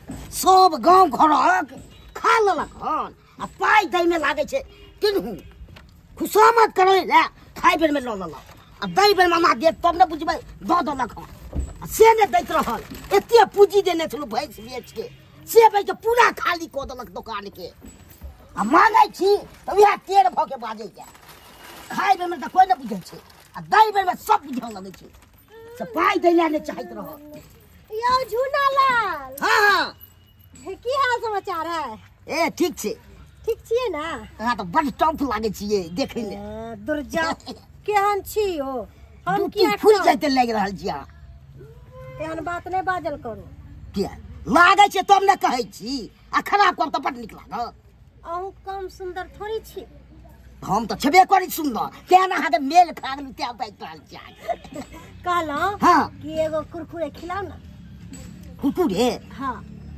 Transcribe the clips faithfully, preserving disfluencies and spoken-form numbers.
सब गांव घरक खा लेलक हन आ पाई दै में लागे छै किनहु खुशामद करे ले खाइ बेर में ल लेलक आ दै बेर में ना दे तब ने बुझबै द देलक हन आ से ने दैत रहल एते पूंजी देने छलु भैंस बेच के से भाई के पूरा खाली क देलक दुकान के आ मांगे छी त वह टेढ़ भ के बाजे के खाइ बेर में त कोई न बुझै छै आ दै बेर में सब बुझे लगे छै से पाई दै ले ने चाहत रहल यो झूना लाल। हां हां की हाल समाचार है? ए ठीक छै ठीक छियै ना? हां त बड़ टॉप लागे छियै देखै ले दुर्जा केहन छियो हम की फूल जाते लाग रहल छियै एहन बात नहीं बाजल करू किया लागे छै तब ने कहै छी आ खराब कर त बड़ निक लागत अहू कम सुंदर थोड़ी छी हम त छबे करै सुंदर केना अहाँ के मेल खाग लु त्या बाइक रहल छियै कहला हां कि एगो कुरकुरे खिलाओ ना कुरकुरे हां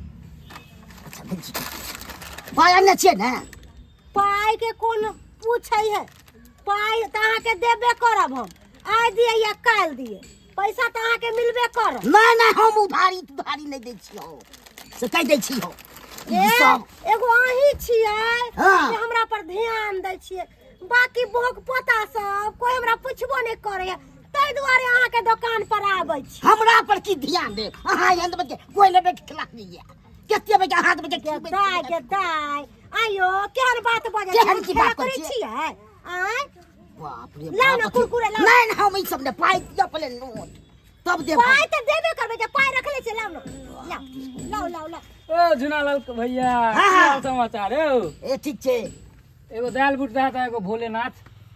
अच्छा भेजी पाई आने छियै ना पाई के कोन पूछै है पाई त अहाँ के देबे करब हम आइ दिए या काल दिए पैसा त अहाँ के मिलबे करब नहीं नहीं हम उधारी उधारी नहीं दै छियो से कह दै छियो ए एगो अही छियै हाँ। जे हमरा पर ध्यान दै छियै बाकी भोग पोता सब कोई हमरा पुछबो नहीं करे तै दुआरे अहाँ के दुकान पर आबै छी हमरा पर की ध्यान दे अहाँ यंद बजे कोई लेबे के खिलाफ नहीं है केते बजे हाथ बजे के दाय के दाय आयो केहन बात बजे केहन की बात करे छै? छियै आय बाप रे लाओ ना बाप। कुरकुरे लाओ नहीं नहीं हम ई सब ने पाई दिया पहले नोट तब दे पाई त देबे करबे जे पाई रखले छै लाओ ना लाओ लाओ लाओ ओ झुनालाल भैया हाँ, की हाँ। हाल समाचार है ओ? ए ठीक छे एगो दाल बूट रहता एगो भोलेनाथ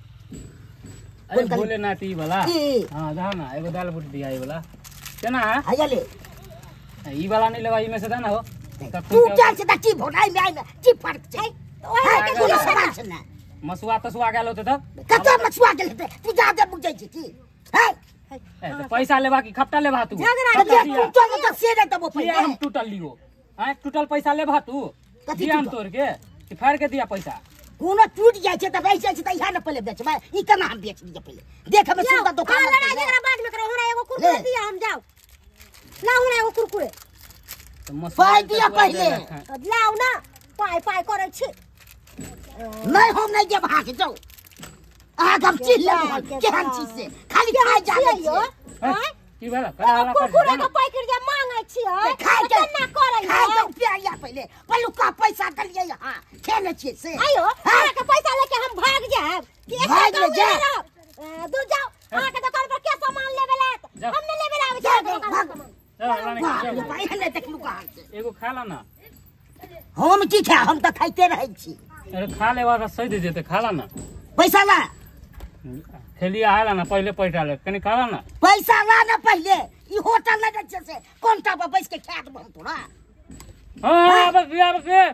अरे कौन करी? भोलेनाथ ई वाला ई? हां जा ना एगो दाल बूट दिया ई वाला केना है आया ले ई वाला नहीं लेवा ई में से देना हो तू क्या से ता की भोटाई में आई में की फर्क छै ओहे के कोई सवाल छै ना मसुआ तसुआ गेल होते तब कतो मछुआ गेल हेतै तू जादे बुझै छी की है ए, तो पैसा लेवा की खपटा लेवा तू झगड़ा कते दिया। तू तो तो से रे तब किया पहिले हम टूटल लियो हैं टूटल पैसा लेवा तू कथी दिया हम टूटल? तोड़ के कि फाड़ के दिया पैसा कोनो टूट जाय छै त पैसा छै त इहा न पहिले बेचबै ई केना हम बेच दिए पहिले देख हमें सुंदर दुकान आ लड़ा जकरा बाद में करे हमरा एगो कुरकुरे ले। दिया हम जाओ लाओ ना एगो कुरकुरे तो मसुआ पाई दिया तसुआ पहिले। दे रखा। लाओ ना पाई पाई करे छी नहीं हम नहीं देब अहाँ के जाओ अहाँ हम चीज ले केहन चीज से खाली खाई जाने यो छियै हैं की भेला कला वाला कर कुरकुरे दे के पैकेट जे मांगे छियै खाई के केना करे खाई के प्याया पहिले पहिले का पैसा दलिए हां खेने छियै से आयो हाँ। अहाँ के पैसा लेके हम भाग जाब कि एक भाग ले जा। दूर जाओ अहाँ के दुकान पर के सामान लेबे ले जा। हम ने लेबे आवे जा, छी जा, दुकान भाग। पर चल लाने बाप की रे चल। भाई हने देखलु कहां से एगो खा ला ना हम की खाय हम त खाइते रहै छी अरे खा लेवा तो सही दे देते खा ला ना पैसा ला खेलिया आला ना पहले पैसा ले कनी खा ला ना पैसा ला ना पहिले ई होटल लगे छै से कोनटा पर बैस के खात बन तोरा हां बस दिया बस ये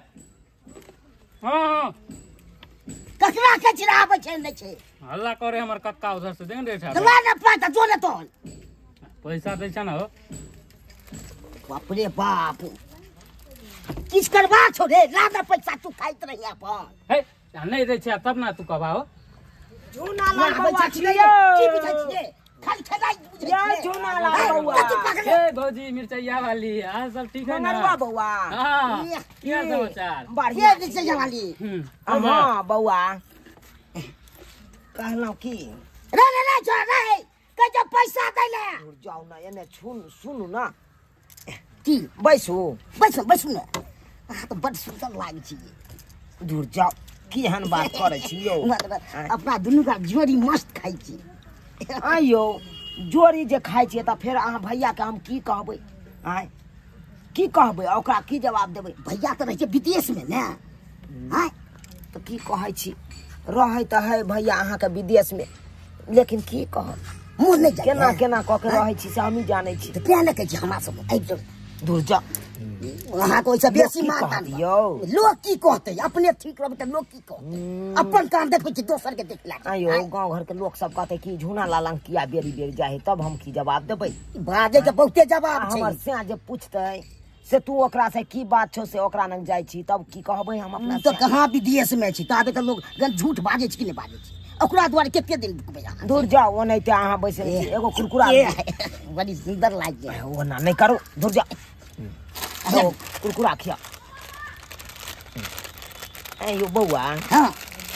हां हां ककरा के चिराबै छै नै छै हल्ला करे हमर कक्का उधर से देन रे त ला ना पैसा जो ने तो पैसा दै छ ना हो बाप रे बाप किस करबा छो रे ला ना पैसा तू खाइत रही अपन हे नहीं दै छ तब ना तू कहबा हो झूना ला लाल बउआ छी छियै की बुझै छियै खाली खेलाई बुझै या छियै झूना लाल बउआ। कथी पकड़े ए भौजी मिर्चैया वाली हां सब ठीक है ना मंगरवा बउआ हां ये, क्या समाचार बढ़िया ये दिसे जवाली हम्म हाँ बउआ कहलौं की रे रे रे जो रे के जो पैसा दै ले दूर जाओ ना एने सुन सुनू ना की बैसू बैसु बैसु ने अहाँ त बड सुंदर लागै छी दूर जाओ की हन बात करे छी यौ मतलब अपना दुनू का जोड़ी मस्त खाइ छी आइयो जोड़ी जे खाइ छियै तऽ फेर अहाँ भैया के हम की कहबै आय की कहबै ओकरा की जवाब देबै भैया त रहै छै विदेश में ने हां तऽ की कहै छी रहै तऽ है भैया अहाँके विदेश में लेकिन की कहब मुंह नहीं जाय केना केना कऽ के रहै छी से हमही जानै छी त प्यार नहीं कहै छी हमरा सब आबि जाओ दूर जाओ अहाँ को ऐसा बेसी की मारता कहत नहीं यौ लोग की कहते अपने ठीक रहबै त लोग की कहते अपन काम देखै छी दोसर के देखला आइयो गांव घर के लोग सब कहते कि झूना लालंग किया बेरी बेरी जाए तब हम की जवाब देबै बाजे के बहुते जवाब छै हमर से जे पूछते से तू ओकरा से की बात छौ से ओकरा लग जाय छी तब की कहबै हम अपना तो कहाँ विदेश में छी ताबे त लोग गन झूठ बाजे छी कि नहीं बाजे छी ओकरा द्वारा केते दिन रुकबै अहाँ दूर जाओ ओनाहिते अहाँ बैसल छी एगो कुरकुरा ए, बड़ी सुंदर लाग जाए ओना नहीं करू दूर जाओ ओ कुरकुरा खिया ए यो बौआ हाँ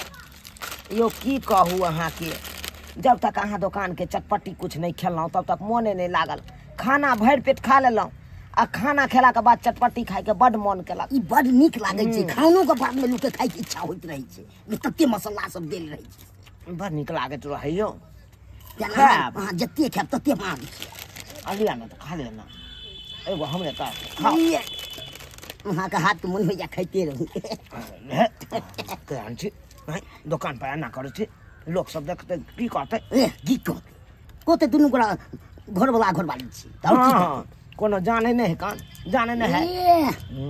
यो की कहू अहाँ के जब तक अहाँ दुकान के चटपटी कुछ नहीं खेलौं तब तक मोने नहीं लागल खाना भर पेट खा लेलौं आ खाना खेला के बाद चटपटी खाए के बड मन केलक ई बड़ नीक लागे छै खानो के बाद में लोग के खाए के इच्छा होइत रहे छै में तत्ते मसाला सब देल रहे छै बड़ नीक लागत रहे यो जेना अहाँ जत्ते खाब तत्ते मांग छै अलिया ना तो खा लेना एगो हमरे का खाओ अहाँ के हाथ के मन होइया खाइते रहू केहन छी नहीं दुकान पर आना करे छी लोग सब देखते की कहते ए की कहते कोते दुनू गोरा घर वाला घर वाली छी तब की हाँ कोनो जाने नहीं है कान जाने नहीं है ए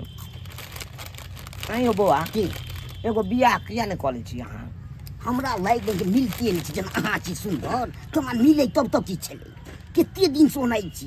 नहीं बौआ की एगो बियाह किया नहीं कॉलेज छी यहाँ हमरा लाइक के मिलते नहीं छै जेना अहाँ छी सुंदर केना मिले तब तब चीज छले कते दिन से ओनाइ छी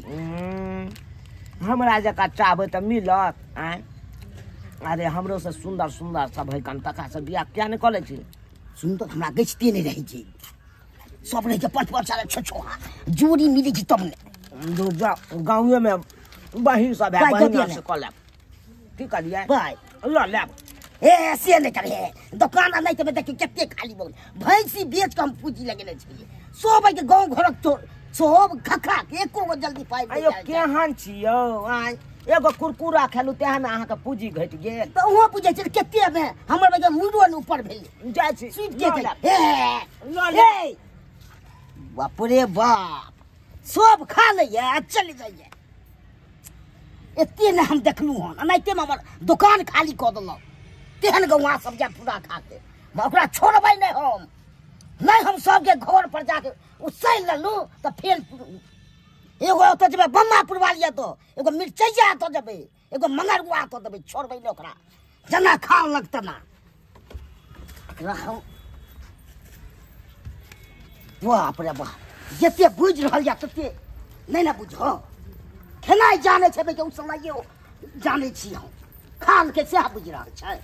हमरा जका चाहबे तो मिलत आय अरे हमरो से सुंदर सुंदर सब है कान तका से बियाह किया नहीं कॉलेज छी सुंदर हमरा गछते नहीं रहे छै सब रहे छै पट पट सारा छोछोहा जोड़ी मिले छै तब ने दो गाँव में बहिन सब है भाई बहिन कथी से कॉलेज की करिए भाई लो ले ए से नहीं करे दुकान नहीं तो देखिए कते खाली बोल भैंसी बेच के हम पूंजी लगेने छिए सब के गांव घर तो सब खखा के एको गो जल्दी पाइ अयो केहन छियो आय एगो कुरकुरा खेलु तेह में अहाँ के पूंजी घट गेल तो ओहो पूछे छै कते में हमर बजे मुंडो न ऊपर भेल जाय छी सीट के ए लो ले बाप रे बाप सब खा लइए चल जाइए एते ने हम देखलू हन एनाइते में हमर दुकान खाली क देलक तेहन गौवा सब जा पूरा खा के ओकरा छोड़बै नहीं हम नहीं हम सबके घर पर जाके उसैल लेलू तो फेर एगो तो जब बम्मा पुरवा लिया तो एगो मिर्चैया तो जब एगो मंगरुआ तो देबै छोड़बै नहीं ओकरा जना खा लगत ना बाप रे बाप जते बुझ रहल या तते नहीं ना बुझो खेनाइ जाने छै के उसलाइयो जाने छी हम खान के से बुझ रहल छै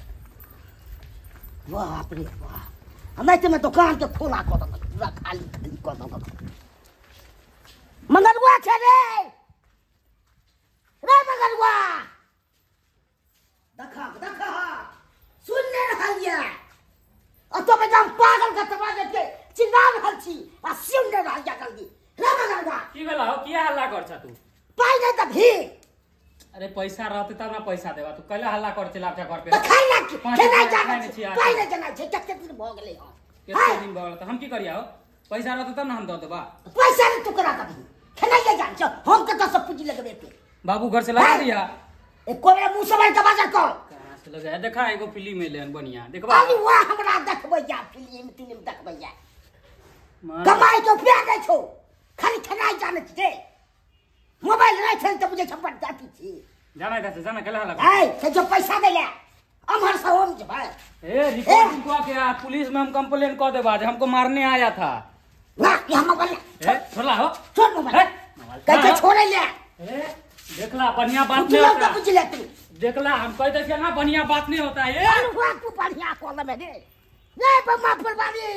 बाप रे बाप नहीं तो मैं दुकान के खोला कर दो पूरा खाली खाली कर दो मंगरुआ छै रे रे मंगरुआ देखा देखा सुन ले रहल या आ तो बेटा पागल का तबा के चिल्ला रहल छी आ सुन ले रहल या जल्दी रे मंगरुआ की भेला हो किया हल्ला कर छ तू पाई नहीं तो भी अरे पैसा रहते तब ना पैसा देबा तू कैला हल्ला कर चला अपना घर पे तो खाई ना पाँच खेनाइ हजार जाने खाइ छी नहीं छी पाई आज। नहीं जाने छी कते दिन भ गेलै हम कितना दिन भगल तो हम की करिया हो पैसा रहते तब ना हम दे देबा पैसा नहीं टुकड़ा कभी खेनाइ जान छ हम कत से पूंजी लगबे पे बाबू घर से लगा दिया ए कोबरा मुंह से बाहर बाजा कर कहां से लगा देखा एगो फिल्म में लेन बढ़िया देखबा अरे वाह हमरा देखबै जा फिल्म फिल्म देखबै जा मार- कमाई तो पे नहीं छो खाली खेनाइ जाने छी मोबाइल नहीं खेल तो मुझे छप्पन जाती थी जाना इधर से जाना कैला हल्ला कर ए तो जो पैसा दे ले अमर से होम जे भाई ए रिपोर्टिंग को के आ, पुलिस में हम कंप्लेन कर देबा जे हमको मारने आया था ना ये हम मोबाइल ए छोड़ला हो छोड़ ए, मोबाइल मोबाइल कैसे छोड़। छोड़े ले ए देखला बढ़िया बात कुछ नहीं लोग तो होता बुझ ले तू देखला हम कह दे ना बढ़िया बात नहीं होता है अरे वाह तू बढ़िया कॉल में दे ये बम्मा परवानी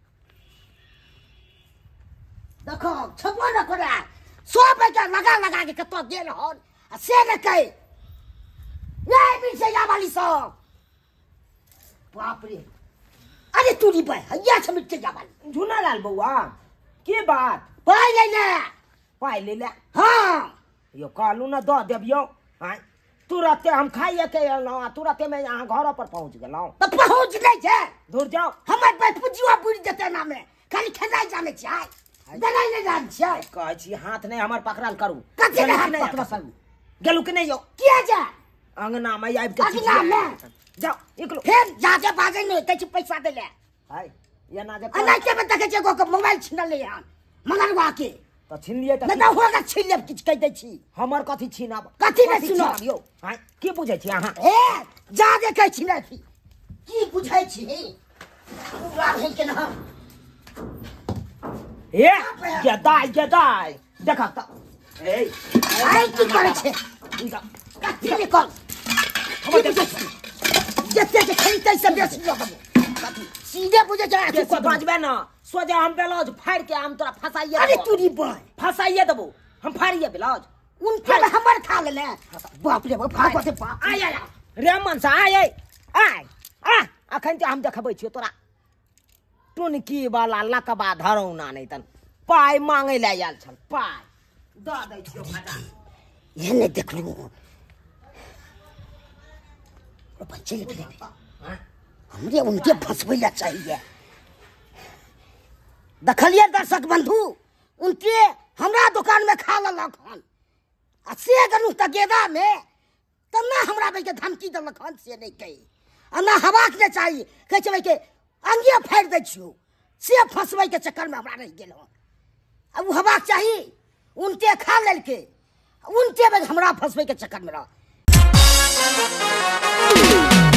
देखो छबो न करे सौ पैसा लगा लगा के कतो गेल हन आ से न कहे ये पीछे जा वाली सो बाप रे अरे तू नी भाई हया समिट के जा वाली झूना लाल बउआ के बात पाई ले ले पाई ले ले हां यो कालू ना दो देबियो आय तुरते हम खाइए के एलौं आ तुरते में यहाँ घर पर पहुंच गेलौं तो पहुंच नहीं छे दूर जाओ हमर पे पुजिया बुड़ जते ना में खाली खेनाइ जाने छी आय देनाइ नहीं जान छी कहै छी हाथ नहीं हमर पकड़ल करू कथी ले हाथ नहीं पकड़ल करू गेलू कि नहीं यो किया जा अंगना में आबि के अंगना चिचिया में? जाओ निकलो फिर जाके बाजे नहीं कह पैसा दे ले हाय ये ना जे अनाज के बता के को मोबाइल छीन ले हम मंगरवा के तो छीन लिए न त तो होगा छीन ले किछ कह दे छी हमर कथी छीनब कथी में सुनो? यो हाय की बुझै छी अहाँ ए जा दे कह छी ना की बुझाई छी पूरा भेल के ना ए गदाई गदाई देखा त ए आई की करे छे इनका कथी निकल हमर की बुझै छी जते के खरीदै से बेसी लगबो कथी सीधे बुझे जा के से बाजबे ना सोजा हम ब्लाउज फाड़ के हम तोरा फसाइए अरे देबो। तू नी बोल फसाइए देबो हम फाड़िए ब्लाउज उनके में हमर खा ले बाप रे बाप भागो से बाप आय आय रेमन सा आय आय आय आ अखन ते हम देखबै छियो तोरा टुनकी वाला लकबा धरौना नहीं तन पाई मांगे ले आयल छल पाई द दै छियो फटा ये नहीं देख लो बच्चे हमरे उनके फंसवैला चाहिए दखलिए दर्शक बंधु उनके हमरा दुकान में खा ललक हन आ से गनु तगेदा में तब ना हमरा भाई के धमकी दलक हन से नहीं कही आ ना हवाक ने चाहिए कहे छै के अंगे फाड़ दै छियो से फंसबै के चक्कर में हमरा रह गेल अब उ हवाक चाहिए उनके खा लेलके उनके में हमरा फंसबै के चक्कर में रह